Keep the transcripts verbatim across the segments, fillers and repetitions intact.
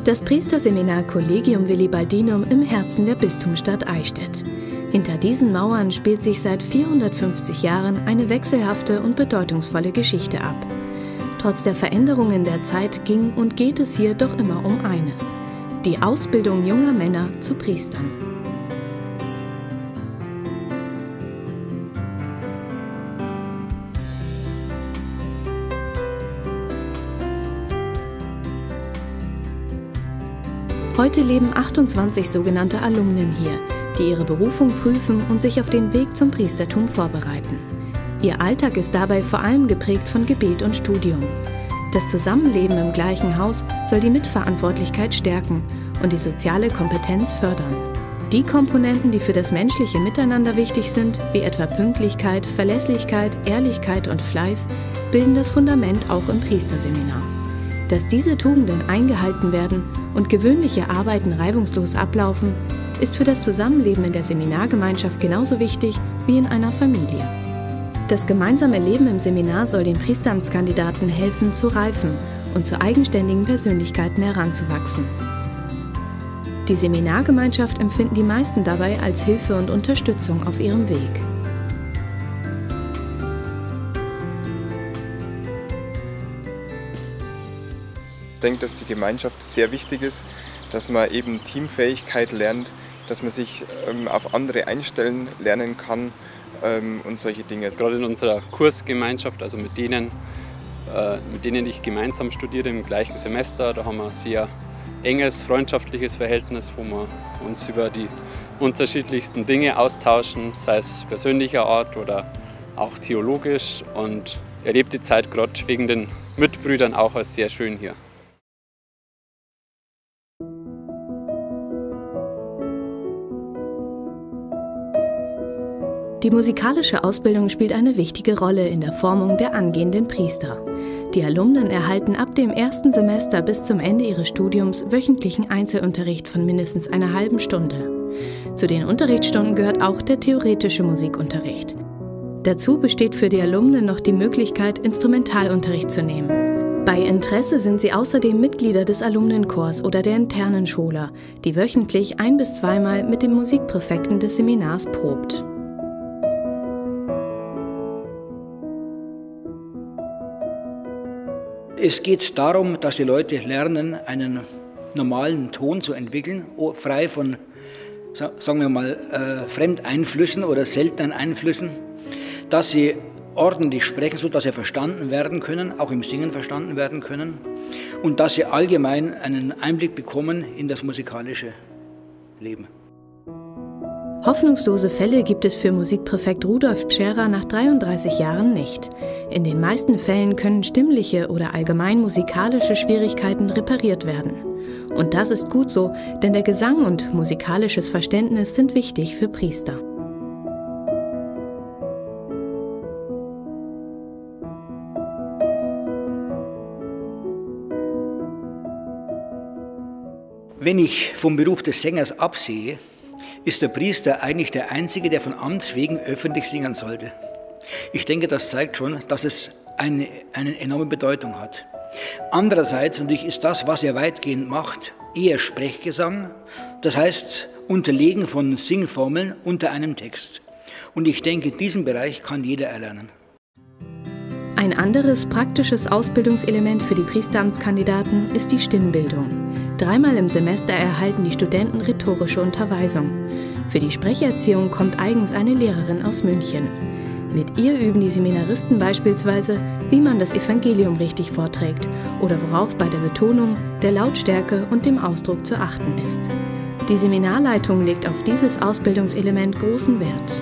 Das Priesterseminar Collegium Willibaldinum im Herzen der Bistumsstadt Eichstätt. Hinter diesen Mauern spielt sich seit vierhundertfünfzig Jahren eine wechselhafte und bedeutungsvolle Geschichte ab. Trotz der Veränderungen der Zeit ging und geht es hier doch immer um eines: die Ausbildung junger Männer zu Priestern. Heute leben achtundzwanzig sogenannte Alumnen hier, die ihre Berufung prüfen und sich auf den Weg zum Priestertum vorbereiten. Ihr Alltag ist dabei vor allem geprägt von Gebet und Studium. Das Zusammenleben im gleichen Haus soll die Mitverantwortlichkeit stärken und die soziale Kompetenz fördern. Die Komponenten, die für das menschliche Miteinander wichtig sind, wie etwa Pünktlichkeit, Verlässlichkeit, Ehrlichkeit und Fleiß, bilden das Fundament auch im Priesterseminar. Dass diese Tugenden eingehalten werden und gewöhnliche Arbeiten reibungslos ablaufen, ist für das Zusammenleben in der Seminargemeinschaft genauso wichtig wie in einer Familie. Das gemeinsame Leben im Seminar soll den Priesteramtskandidaten helfen, zu reifen und zu eigenständigen Persönlichkeiten heranzuwachsen. Die Seminargemeinschaft empfinden die meisten dabei als Hilfe und Unterstützung auf ihrem Weg. Ich denke, dass die Gemeinschaft sehr wichtig ist, dass man eben Teamfähigkeit lernt, dass man sich ähm, auf andere einstellen lernen kann ähm, und solche Dinge. Gerade in unserer Kursgemeinschaft, also mit denen, äh, mit denen ich gemeinsam studiere im gleichen Semester, da haben wir ein sehr enges, freundschaftliches Verhältnis, wo wir uns über die unterschiedlichsten Dinge austauschen, sei es persönlicher Art oder auch theologisch, und erlebe die Zeit gerade wegen den Mitbrüdern auch als sehr schön hier. Die musikalische Ausbildung spielt eine wichtige Rolle in der Formung der angehenden Priester. Die Alumnen erhalten ab dem ersten Semester bis zum Ende ihres Studiums wöchentlichen Einzelunterricht von mindestens einer halben Stunde. Zu den Unterrichtsstunden gehört auch der theoretische Musikunterricht. Dazu besteht für die Alumnen noch die Möglichkeit, Instrumentalunterricht zu nehmen. Bei Interesse sind sie außerdem Mitglieder des Alumnenchors oder der internen Schola, die wöchentlich ein- bis zweimal mit dem Musikpräfekten des Seminars probt. Es geht darum, dass die Leute lernen, einen normalen Ton zu entwickeln, frei von, sagen wir mal, äh, Fremdeinflüssen oder seltenen Einflüssen, dass sie ordentlich sprechen, sodass sie verstanden werden können, auch im Singen verstanden werden können, und dass sie allgemein einen Einblick bekommen in das musikalische Leben. Hoffnungslose Fälle gibt es für Musikpräfekt Rudolf Pscherer nach dreiunddreißig Jahren nicht. In den meisten Fällen können stimmliche oder allgemein musikalische Schwierigkeiten repariert werden. Und das ist gut so, denn der Gesang und musikalisches Verständnis sind wichtig für Priester. Wenn ich vom Beruf des Sängers absehe, ist der Priester eigentlich der Einzige, der von Amts wegen öffentlich singen sollte. Ich denke, das zeigt schon, dass es eine, eine enorme Bedeutung hat. Andererseits, natürlich ist das, was er weitgehend macht, eher Sprechgesang, das heißt Unterlegen von Singformeln unter einem Text. Und ich denke, diesen Bereich kann jeder erlernen. Ein anderes praktisches Ausbildungselement für die Priesteramtskandidaten ist die Stimmbildung. Dreimal im Semester erhalten die Studenten rhetorische Unterweisung. Für die Sprecherziehung kommt eigens eine Lehrerin aus München. Mit ihr üben die Seminaristen beispielsweise, wie man das Evangelium richtig vorträgt oder worauf bei der Betonung, der Lautstärke und dem Ausdruck zu achten ist. Die Seminarleitung legt auf dieses Ausbildungselement großen Wert.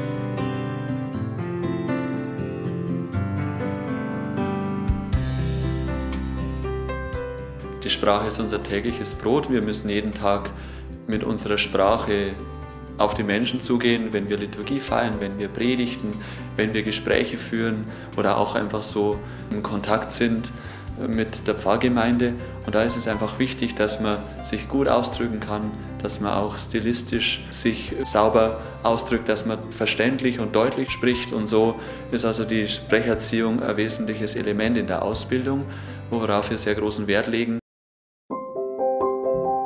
Die Sprache ist unser tägliches Brot. Wir müssen jeden Tag mit unserer Sprache auf die Menschen zugehen, wenn wir Liturgie feiern, wenn wir predigten, wenn wir Gespräche führen oder auch einfach so im Kontakt sind mit der Pfarrgemeinde. Und da ist es einfach wichtig, dass man sich gut ausdrücken kann, dass man auch stilistisch sich sauber ausdrückt, dass man verständlich und deutlich spricht. Und so ist also die Sprecherziehung ein wesentliches Element in der Ausbildung, worauf wir sehr großen Wert legen.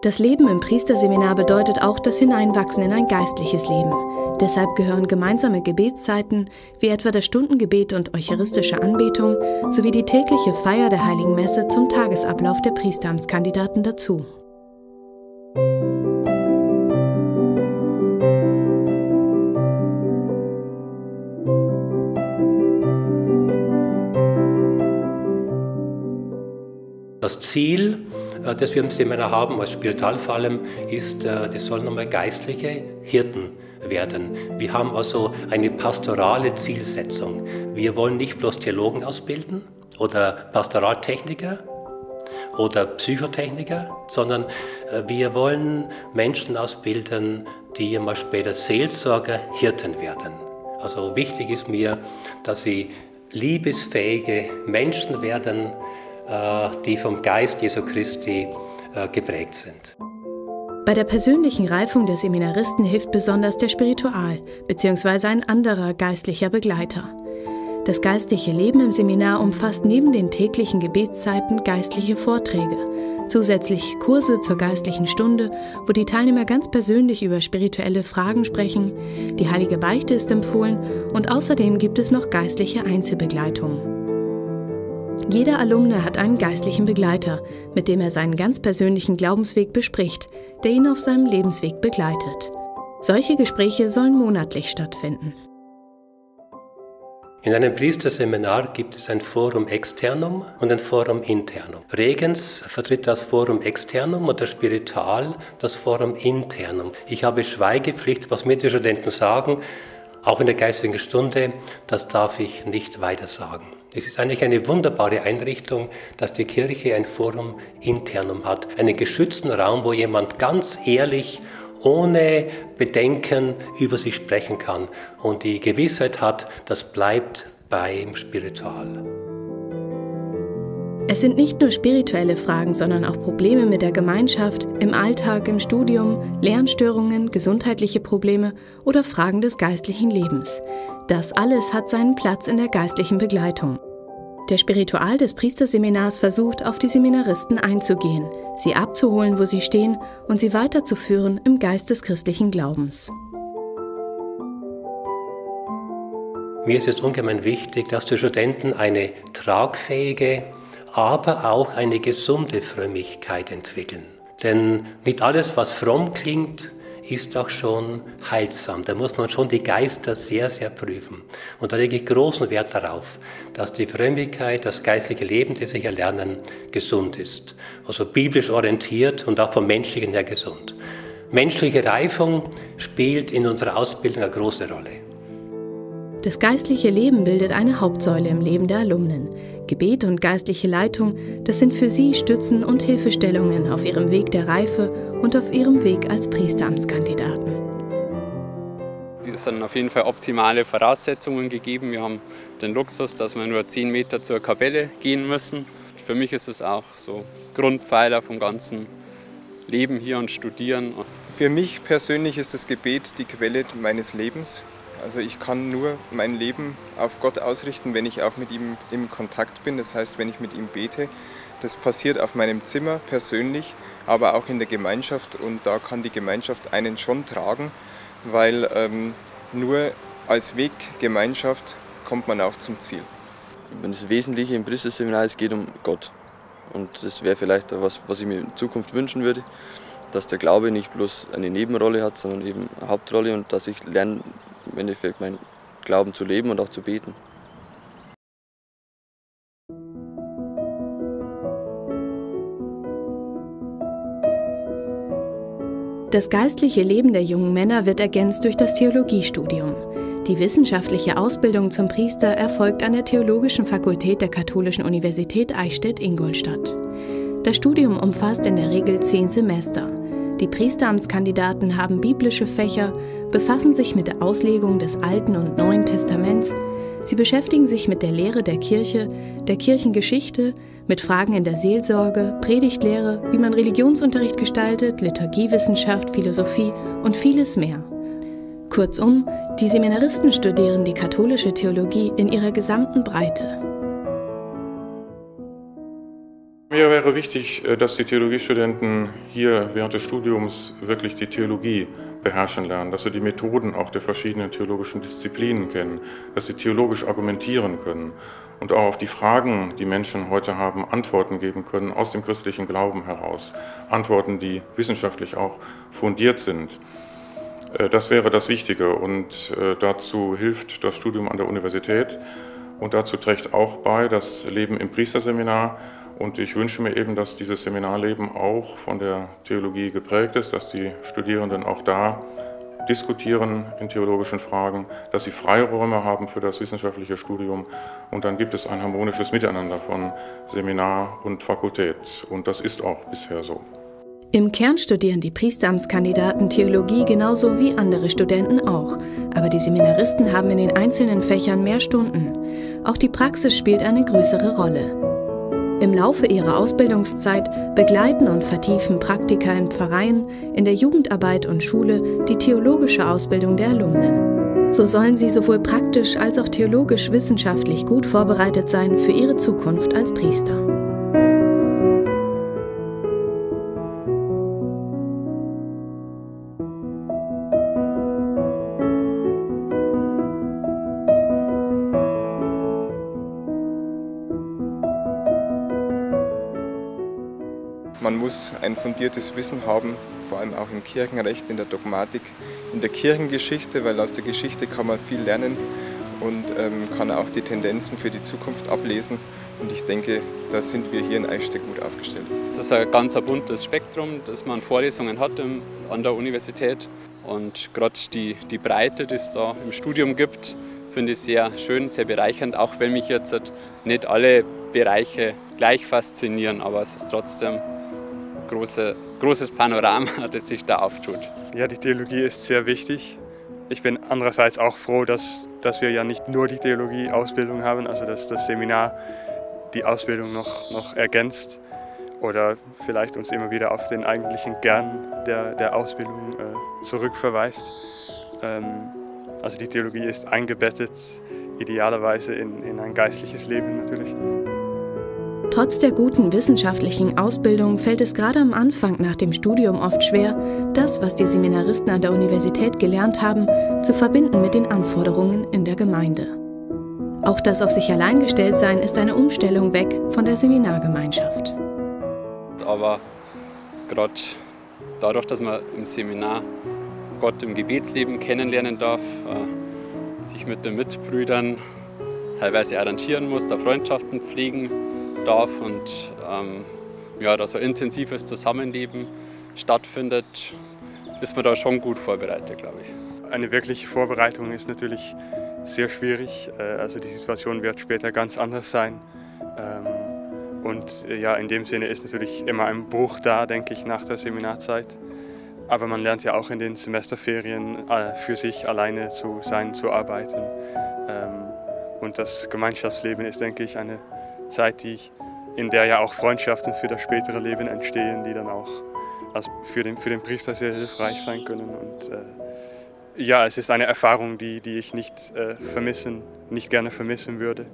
Das Leben im Priesterseminar bedeutet auch das Hineinwachsen in ein geistliches Leben. Deshalb gehören gemeinsame Gebetszeiten, wie etwa das Stundengebet und eucharistische Anbetung, sowie die tägliche Feier der Heiligen Messe zum Tagesablauf der Priesteramtskandidaten dazu. Das Ziel, das wir im Seminar haben, als Spiritual vor allem, ist, das sollen nochmal geistliche Hirten werden. Wir haben also eine pastorale Zielsetzung. Wir wollen nicht bloß Theologen ausbilden oder Pastoraltechniker oder Psychotechniker, sondern wir wollen Menschen ausbilden, die immer später Seelsorger, Hirten werden. Also wichtig ist mir, dass sie liebesfähige Menschen werden, die vom Geist Jesu Christi geprägt sind. Bei der persönlichen Reifung der Seminaristen hilft besonders der Spiritual bzw. ein anderer geistlicher Begleiter. Das geistliche Leben im Seminar umfasst neben den täglichen Gebetszeiten geistliche Vorträge, zusätzlich Kurse zur geistlichen Stunde, wo die Teilnehmer ganz persönlich über spirituelle Fragen sprechen, die heilige Beichte ist empfohlen und außerdem gibt es noch geistliche Einzelbegleitung. Jeder Alumne hat einen geistlichen Begleiter, mit dem er seinen ganz persönlichen Glaubensweg bespricht, der ihn auf seinem Lebensweg begleitet. Solche Gespräche sollen monatlich stattfinden. In einem Priesterseminar gibt es ein Forum Externum und ein Forum Internum. Regens vertritt das Forum Externum und der Spiritual das Forum Internum. Ich habe Schweigepflicht, was mir die Studenten sagen, auch in der geistigen Stunde, das darf ich nicht weiter sagen. Es ist eigentlich eine wunderbare Einrichtung, dass die Kirche ein Forum Internum hat, einen geschützten Raum, wo jemand ganz ehrlich, ohne Bedenken über sich sprechen kann und die Gewissheit hat, das bleibt beim Spiritual. Es sind nicht nur spirituelle Fragen, sondern auch Probleme mit der Gemeinschaft, im Alltag, im Studium, Lernstörungen, gesundheitliche Probleme oder Fragen des geistlichen Lebens. Das alles hat seinen Platz in der geistlichen Begleitung. Der Spiritual des Priesterseminars versucht, auf die Seminaristen einzugehen, sie abzuholen, wo sie stehen und sie weiterzuführen im Geist des christlichen Glaubens. Mir ist es ungemein wichtig, dass die Studenten eine tragfähige, aber auch eine gesunde Frömmigkeit entwickeln. Denn nicht alles, was fromm klingt, ist auch schon heilsam. Da muss man schon die Geister sehr, sehr prüfen. Und da lege ich großen Wert darauf, dass die Frömmigkeit, das geistliche Leben, das sie hier lernen, gesund ist. Also biblisch orientiert und auch vom Menschlichen her gesund. Menschliche Reifung spielt in unserer Ausbildung eine große Rolle. Das geistliche Leben bildet eine Hauptsäule im Leben der Alumnen. Gebet und geistliche Leitung, das sind für sie Stützen und Hilfestellungen auf ihrem Weg der Reife und auf ihrem Weg als Priesteramtskandidaten. Es sind auf jeden Fall optimale Voraussetzungen gegeben. Wir haben den Luxus, dass wir nur zehn Meter zur Kapelle gehen müssen. Für mich ist es auch so Grundpfeiler vom ganzen Leben hier und Studieren. Für mich persönlich ist das Gebet die Quelle meines Lebens. Also ich kann nur mein Leben auf Gott ausrichten, wenn ich auch mit ihm im Kontakt bin. Das heißt, wenn ich mit ihm bete. Das passiert auf meinem Zimmer persönlich, aber auch in der Gemeinschaft. Und da kann die Gemeinschaft einen schon tragen, weil ähm, nur als Weggemeinschaft kommt man auch zum Ziel. Das Wesentliche im Priesterseminar, es geht um Gott. Und das wäre vielleicht was, was ich mir in Zukunft wünschen würde, dass der Glaube nicht bloß eine Nebenrolle hat, sondern eben eine Hauptrolle und dass ich lerne, im Endeffekt meinen Glauben zu leben und auch zu beten. Das geistliche Leben der jungen Männer wird ergänzt durch das Theologiestudium. Die wissenschaftliche Ausbildung zum Priester erfolgt an der Theologischen Fakultät der Katholischen Universität Eichstätt-Ingolstadt. Das Studium umfasst in der Regel zehn Semester. Die Priesteramtskandidaten haben biblische Fächer, befassen sich mit der Auslegung des Alten und Neuen Testaments. Sie beschäftigen sich mit der Lehre der Kirche, der Kirchengeschichte, mit Fragen in der Seelsorge, Predigtlehre, wie man Religionsunterricht gestaltet, Liturgiewissenschaft, Philosophie und vieles mehr. Kurzum, die Seminaristen studieren die katholische Theologie in ihrer gesamten Breite. Mir wäre wichtig, dass die Theologiestudenten hier während des Studiums wirklich die Theologie beherrschen lernen, dass sie die Methoden auch der verschiedenen theologischen Disziplinen kennen, dass sie theologisch argumentieren können und auch auf die Fragen, die Menschen heute haben, Antworten geben können aus dem christlichen Glauben heraus. Antworten, die wissenschaftlich auch fundiert sind. Das wäre das Wichtige und dazu hilft das Studium an der Universität und dazu trägt auch bei das Leben im Priesterseminar. Und ich wünsche mir eben, dass dieses Seminarleben auch von der Theologie geprägt ist, dass die Studierenden auch da diskutieren in theologischen Fragen, dass sie Freiräume haben für das wissenschaftliche Studium. Und dann gibt es ein harmonisches Miteinander von Seminar und Fakultät. Und das ist auch bisher so. Im Kern studieren die Priesteramtskandidaten Theologie genauso wie andere Studenten auch. Aber die Seminaristen haben in den einzelnen Fächern mehr Stunden. Auch die Praxis spielt eine größere Rolle. Im Laufe ihrer Ausbildungszeit begleiten und vertiefen Praktika in Pfarreien, in der Jugendarbeit und Schule die theologische Ausbildung der Alumnen. So sollen sie sowohl praktisch als auch theologisch-wissenschaftlich gut vorbereitet sein für ihre Zukunft als Priester. Man muss ein fundiertes Wissen haben, vor allem auch im Kirchenrecht, in der Dogmatik, in der Kirchengeschichte, weil aus der Geschichte kann man viel lernen und ähm, kann auch die Tendenzen für die Zukunft ablesen. Und ich denke, da sind wir hier in Eichstätt gut aufgestellt. Das ist ein ganz buntes Spektrum, das man Vorlesungen hat im, an der Universität. Und gerade die, die Breite, die es da im Studium gibt, finde ich sehr schön, sehr bereichernd, auch wenn mich jetzt nicht alle Bereiche gleich faszinieren, aber es ist trotzdem Große, großes Panorama, das sich da auftut. Ja, die Theologie ist sehr wichtig. Ich bin andererseits auch froh, dass, dass wir ja nicht nur die Theologie-Ausbildung haben, also dass das Seminar die Ausbildung noch, noch ergänzt oder vielleicht uns immer wieder auf den eigentlichen Kern der, der Ausbildung äh, zurückverweist. Ähm, also die Theologie ist eingebettet, idealerweise in, in ein geistliches Leben natürlich. Trotz der guten wissenschaftlichen Ausbildung fällt es gerade am Anfang nach dem Studium oft schwer, das, was die Seminaristen an der Universität gelernt haben, zu verbinden mit den Anforderungen in der Gemeinde. Auch das auf sich allein gestellt sein ist eine Umstellung weg von der Seminargemeinschaft. Aber gerade dadurch, dass man im Seminar Gott im Gebetsleben kennenlernen darf, sich mit den Mitbrüdern teilweise arrangieren muss, da Freundschaften pflegen darf und ähm, ja, da so ein intensives Zusammenleben stattfindet, ist man da schon gut vorbereitet, glaube ich. Eine wirkliche Vorbereitung ist natürlich sehr schwierig, also die Situation wird später ganz anders sein und ja, in dem Sinne ist natürlich immer ein Bruch da, denke ich, nach der Seminarzeit. Aber man lernt ja auch in den Semesterferien für sich alleine zu sein, zu arbeiten und das Gemeinschaftsleben ist, denke ich, eine Zeit, die, in der ja auch Freundschaften für das spätere Leben entstehen, die dann auch also für, den, für den Priester sehr hilfreich sein können. Und, äh, ja, es ist eine Erfahrung, die, die ich nicht, äh, vermissen, nicht gerne vermissen würde.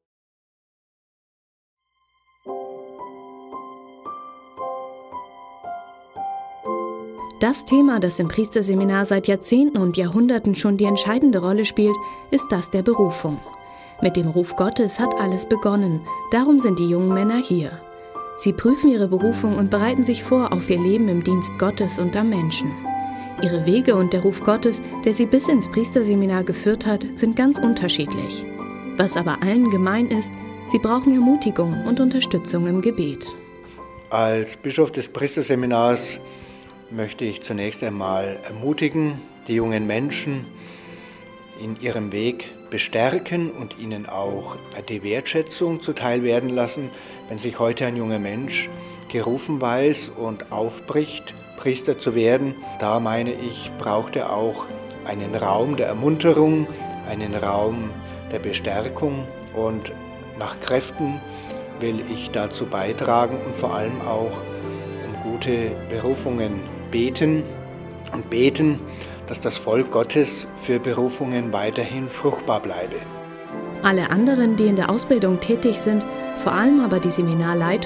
Das Thema, das im Priesterseminar seit Jahrzehnten und Jahrhunderten schon die entscheidende Rolle spielt, ist das der Berufung. Mit dem Ruf Gottes hat alles begonnen, darum sind die jungen Männer hier. Sie prüfen ihre Berufung und bereiten sich vor auf ihr Leben im Dienst Gottes und am Menschen. Ihre Wege und der Ruf Gottes, der sie bis ins Priesterseminar geführt hat, sind ganz unterschiedlich. Was aber allen gemein ist, sie brauchen Ermutigung und Unterstützung im Gebet. Als Bischof des Priesterseminars möchte ich zunächst einmal ermutigen, die jungen Menschen in ihrem Weg bestärken und ihnen auch die Wertschätzung zuteil werden lassen, wenn sich heute ein junger Mensch gerufen weiß und aufbricht, Priester zu werden. Da meine ich, braucht er auch einen Raum der Ermunterung, einen Raum der Bestärkung und nach Kräften will ich dazu beitragen und vor allem auch um gute Berufungen beten und beten, dass das Volk Gottes für Berufungen weiterhin fruchtbar bleibe. Alle anderen, die in der Ausbildung tätig sind, vor allem aber die Seminarleitung,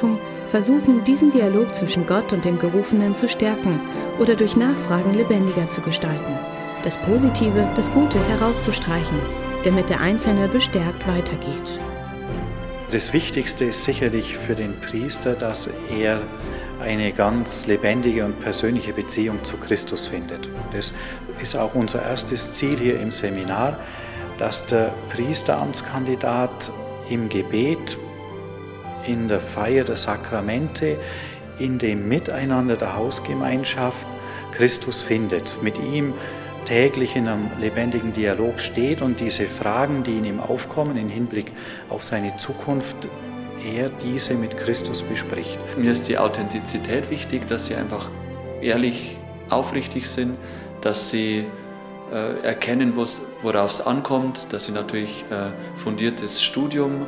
versuchen, diesen Dialog zwischen Gott und dem Gerufenen zu stärken oder durch Nachfragen lebendiger zu gestalten, das Positive, das Gute herauszustreichen, damit der Einzelne bestärkt weitergeht. Das Wichtigste ist sicherlich für den Priester, dass er eine ganz lebendige und persönliche Beziehung zu Christus findet. Das ist auch unser erstes Ziel hier im Seminar, dass der Priesteramtskandidat im Gebet, in der Feier der Sakramente, in dem Miteinander der Hausgemeinschaft Christus findet, mit ihm täglich in einem lebendigen Dialog steht und diese Fragen, die in ihm aufkommen, im Hinblick auf seine Zukunft, er diese mit Christus bespricht. Mir ist die Authentizität wichtig, dass sie einfach ehrlich, aufrichtig sind, dass sie äh, erkennen, worauf es ankommt, dass sie natürlich äh, fundiertes Studium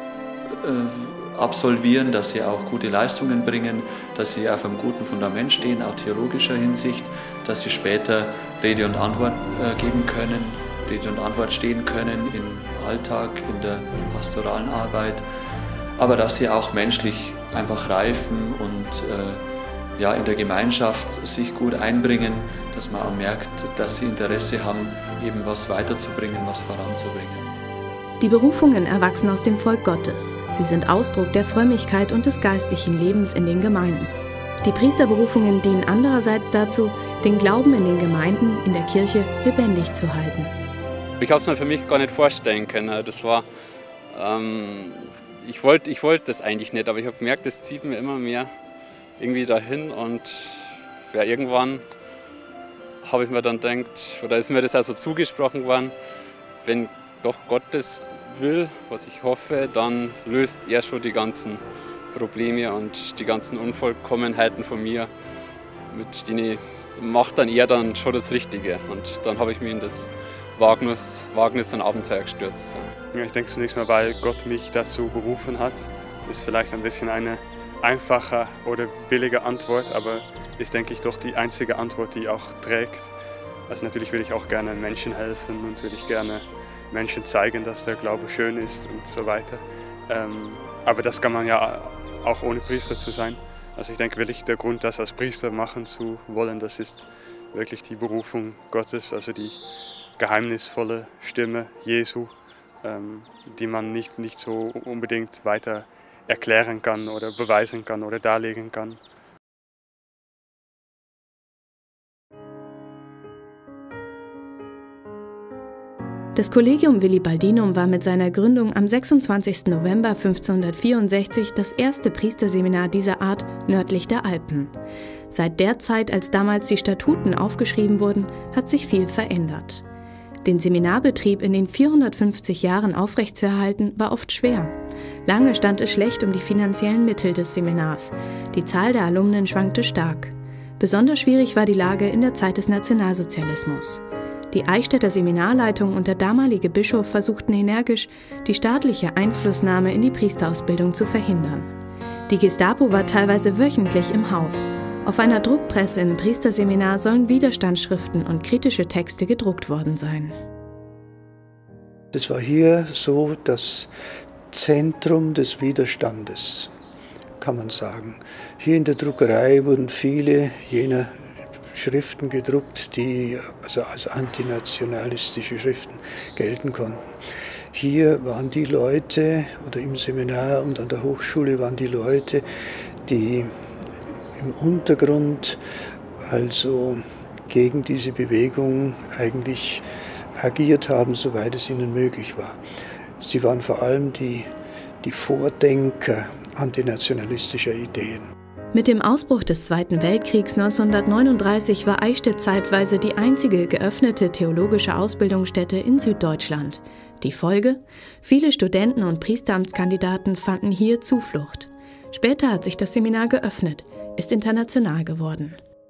äh, absolvieren, dass sie auch gute Leistungen bringen, dass sie auf einem guten Fundament stehen, auch theologischer Hinsicht, dass sie später Rede und Antwort äh, geben können, Rede und Antwort stehen können im Alltag, in der pastoralen Arbeit, aber dass sie auch menschlich einfach reifen und äh, ja, in der Gemeinschaft sich gut einbringen, dass man auch merkt, dass sie Interesse haben, eben was weiterzubringen, was voranzubringen. Die Berufungen erwachsen aus dem Volk Gottes. Sie sind Ausdruck der Frömmigkeit und des geistlichen Lebens in den Gemeinden. Die Priesterberufungen dienen andererseits dazu, den Glauben in den Gemeinden, in der Kirche lebendig zu halten. Ich habe es mir für mich gar nicht vorstellen können. Das war, ähm, ich wollte ich wollt das eigentlich nicht, aber ich habe gemerkt, das zieht mir immer mehr irgendwie dahin und ja, irgendwann habe ich mir dann gedacht, oder ist mir das auch so zugesprochen worden, wenn doch Gott das will, was ich hoffe, dann löst er schon die ganzen Probleme und die ganzen Unvollkommenheiten von mir, mit denen macht dann er dann schon das Richtige. Und dann habe ich mich in das Wagnis, Wagnis und Abenteuer gestürzt. Ja, ich denke zunächst mal, weil Gott mich dazu berufen hat, ist vielleicht ein bisschen eine einfache oder billige Antwort, aber ist, denke ich, doch die einzige Antwort, die auch trägt. Also natürlich will ich auch gerne Menschen helfen und will ich gerne Menschen zeigen, dass der Glaube schön ist und so weiter. Ähm, aber das kann man ja auch ohne Priester zu sein. Also ich denke wirklich, der Grund, das als Priester machen zu wollen, das ist wirklich die Berufung Gottes, also die geheimnisvolle Stimme Jesu, ähm, die man nicht, nicht so unbedingt weiter erklären kann oder beweisen kann oder darlegen kann. Das Collegium Willibaldinum war mit seiner Gründung am sechsundzwanzigsten November fünfzehnhundertvierundsechzig das erste Priesterseminar dieser Art nördlich der Alpen. Seit der Zeit, als damals die Statuten aufgeschrieben wurden, hat sich viel verändert. Den Seminarbetrieb in den vierhundertfünfzig Jahren aufrechtzuerhalten, war oft schwer. Lange stand es schlecht um die finanziellen Mittel des Seminars. Die Zahl der Alumnen schwankte stark. Besonders schwierig war die Lage in der Zeit des Nationalsozialismus. Die Eichstätter Seminarleitung und der damalige Bischof versuchten energisch, die staatliche Einflussnahme in die Priesterausbildung zu verhindern. Die Gestapo war teilweise wöchentlich im Haus. Auf einer Druckpresse im Priesterseminar sollen Widerstandsschriften und kritische Texte gedruckt worden sein. Das war hier so das Zentrum des Widerstandes, kann man sagen. Hier in der Druckerei wurden viele jener Schriften gedruckt, die also als antinationalistische Schriften gelten konnten. Hier waren die Leute, oder im Seminar und an der Hochschule waren die Leute, die im Untergrund also gegen diese Bewegung eigentlich agiert haben, soweit es ihnen möglich war. Sie waren vor allem die, die Vordenker antinationalistischer Ideen. Mit dem Ausbruch des Zweiten Weltkriegs neunzehnhundertneununddreißig war Eichstätt zeitweise die einzige geöffnete theologische Ausbildungsstätte in Süddeutschland. Die Folge? Viele Studenten und Priesteramtskandidaten fanden hier Zuflucht. Später hat sich das Seminar geöffnet, ist international geworden.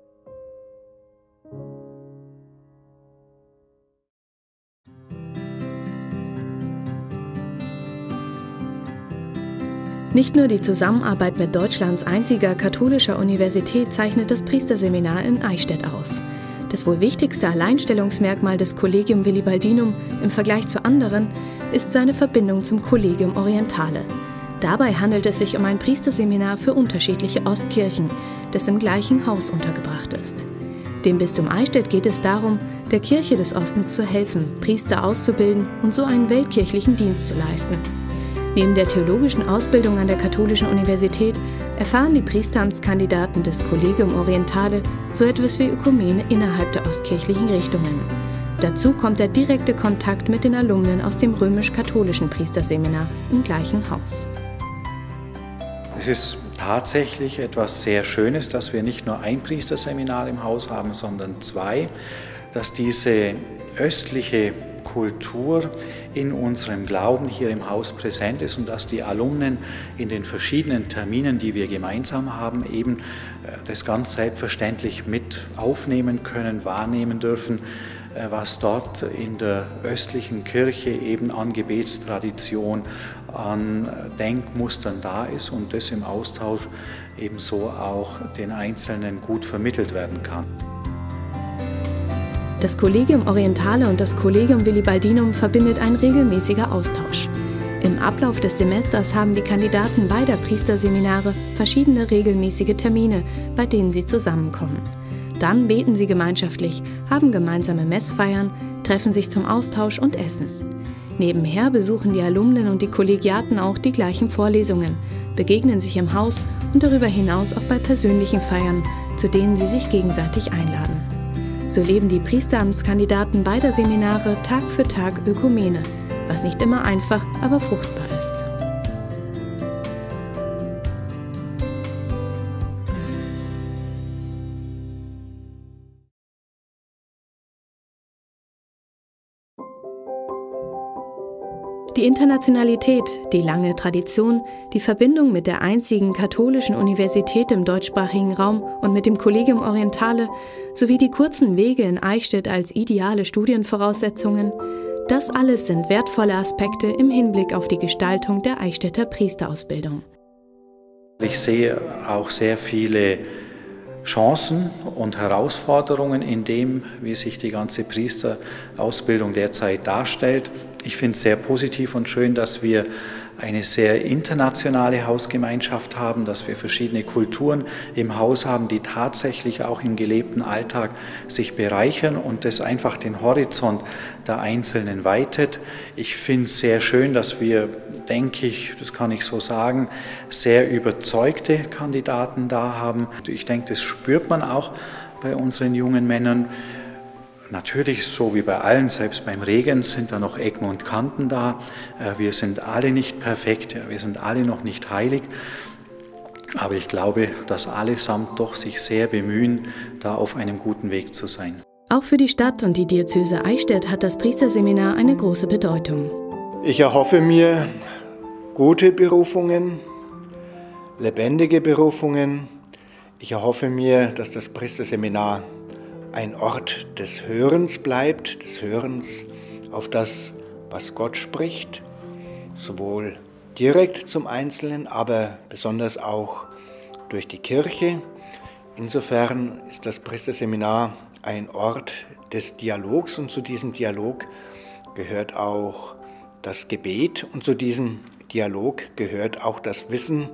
Nicht nur die Zusammenarbeit mit Deutschlands einziger katholischer Universität zeichnet das Priesterseminar in Eichstätt aus. Das wohl wichtigste Alleinstellungsmerkmal des Collegium Willibaldinum im Vergleich zu anderen ist seine Verbindung zum Collegium Orientale. Dabei handelt es sich um ein Priesterseminar für unterschiedliche Ostkirchen, das im gleichen Haus untergebracht ist. Dem Bistum Eichstätt geht es darum, der Kirche des Ostens zu helfen, Priester auszubilden und so einen weltkirchlichen Dienst zu leisten. Neben der theologischen Ausbildung an der Katholischen Universität erfahren die Priesteramtskandidaten des Collegium Orientale so etwas wie Ökumene innerhalb der ostkirchlichen Richtungen. Dazu kommt der direkte Kontakt mit den Alumnen aus dem römisch-katholischen Priesterseminar im gleichen Haus. Es ist tatsächlich etwas sehr Schönes, dass wir nicht nur ein Priesterseminar im Haus haben, sondern zwei, dass diese östliche Kultur in unserem Glauben hier im Haus präsent ist und dass die Alumnen in den verschiedenen Terminen, die wir gemeinsam haben, eben das ganz selbstverständlich mit aufnehmen können, wahrnehmen dürfen, was dort in der östlichen Kirche eben an Gebetstradition, an Denkmustern da ist und das im Austausch ebenso auch den Einzelnen gut vermittelt werden kann. Das Collegium Orientale und das Collegium Willibaldinum verbindet ein regelmäßiger Austausch. Im Ablauf des Semesters haben die Kandidaten beider Priesterseminare verschiedene regelmäßige Termine, bei denen sie zusammenkommen. Dann beten sie gemeinschaftlich, haben gemeinsame Messfeiern, treffen sich zum Austausch und Essen. Nebenher besuchen die Alumnen und die Kollegiaten auch die gleichen Vorlesungen, begegnen sich im Haus und darüber hinaus auch bei persönlichen Feiern, zu denen sie sich gegenseitig einladen. So leben die Priesteramtskandidaten beider Seminare Tag für Tag Ökumene, was nicht immer einfach, aber fruchtbar ist. Die Internationalität, die lange Tradition, die Verbindung mit der einzigen katholischen Universität im deutschsprachigen Raum und mit dem Collegium Orientale sowie die kurzen Wege in Eichstätt als ideale Studienvoraussetzungen, das alles sind wertvolle Aspekte im Hinblick auf die Gestaltung der Eichstätter Priesterausbildung. Ich sehe auch sehr viele Chancen und Herausforderungen in dem, wie sich die ganze Priesterausbildung derzeit darstellt. Ich finde es sehr positiv und schön, dass wir eine sehr internationale Hausgemeinschaft haben, dass wir verschiedene Kulturen im Haus haben, die tatsächlich auch im gelebten Alltag sich bereichern und das einfach den Horizont der Einzelnen weitet. Ich finde es sehr schön, dass wir, denke ich, das kann ich so sagen, sehr überzeugte Kandidaten da haben. Ich denke, das spürt man auch bei unseren jungen Männern. Natürlich, so wie bei allen, selbst beim Regens sind da noch Ecken und Kanten da. Wir sind alle nicht perfekt, wir sind alle noch nicht heilig. Aber ich glaube, dass allesamt doch sich sehr bemühen, da auf einem guten Weg zu sein. Auch für die Stadt und die Diözese Eichstätt hat das Priesterseminar eine große Bedeutung. Ich erhoffe mir gute Berufungen, lebendige Berufungen. Ich erhoffe mir, dass das Priesterseminar ein Ort des Hörens bleibt, des Hörens auf das, was Gott spricht, sowohl direkt zum Einzelnen, aber besonders auch durch die Kirche. Insofern ist das Priesterseminar ein Ort des Dialogs und zu diesem Dialog gehört auch das Gebet und zu diesem Dialog gehört auch das Wissen,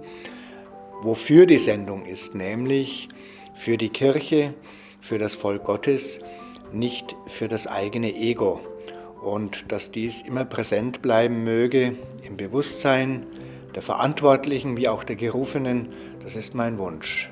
wofür die Sendung ist, nämlich für die Kirche, für das Volk Gottes, nicht für das eigene Ego. Und dass dies immer präsent bleiben möge im Bewusstsein der Verantwortlichen wie auch der Gerufenen, das ist mein Wunsch.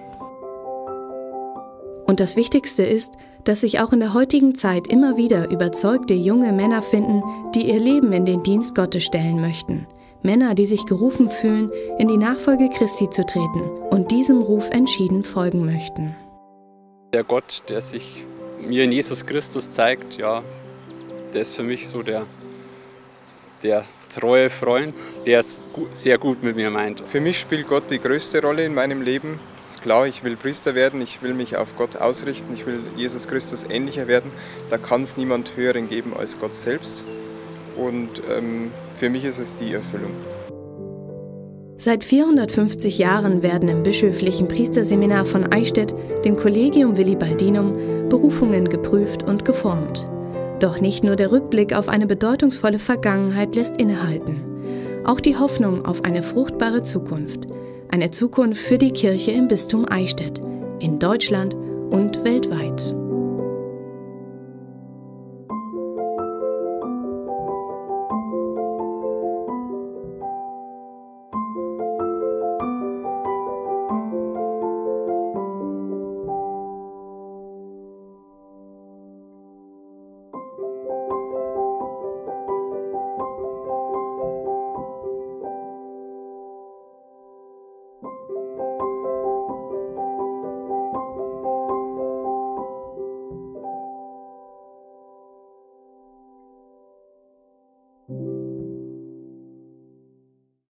Und das Wichtigste ist, dass sich auch in der heutigen Zeit immer wieder überzeugte junge Männer finden, die ihr Leben in den Dienst Gottes stellen möchten. Männer, die sich gerufen fühlen, in die Nachfolge Christi zu treten und diesem Ruf entschieden folgen möchten. Der Gott, der sich mir in Jesus Christus zeigt, ja, der ist für mich so der, der treue Freund, der es sehr gut mit mir meint. Für mich spielt Gott die größte Rolle in meinem Leben. Ist klar, ich will Priester werden, ich will mich auf Gott ausrichten, ich will Jesus Christus ähnlicher werden. Da kann es niemand Höheren geben als Gott selbst. Und ähm, für mich ist es die Erfüllung. Seit vierhundertfünfzig Jahren werden im bischöflichen Priesterseminar von Eichstätt, dem Collegium Willibaldinum, Berufungen geprüft und geformt. Doch nicht nur der Rückblick auf eine bedeutungsvolle Vergangenheit lässt innehalten. auch die Hoffnung auf eine fruchtbare Zukunft. Eine Zukunft für die Kirche im Bistum Eichstätt, in Deutschland und weltweit.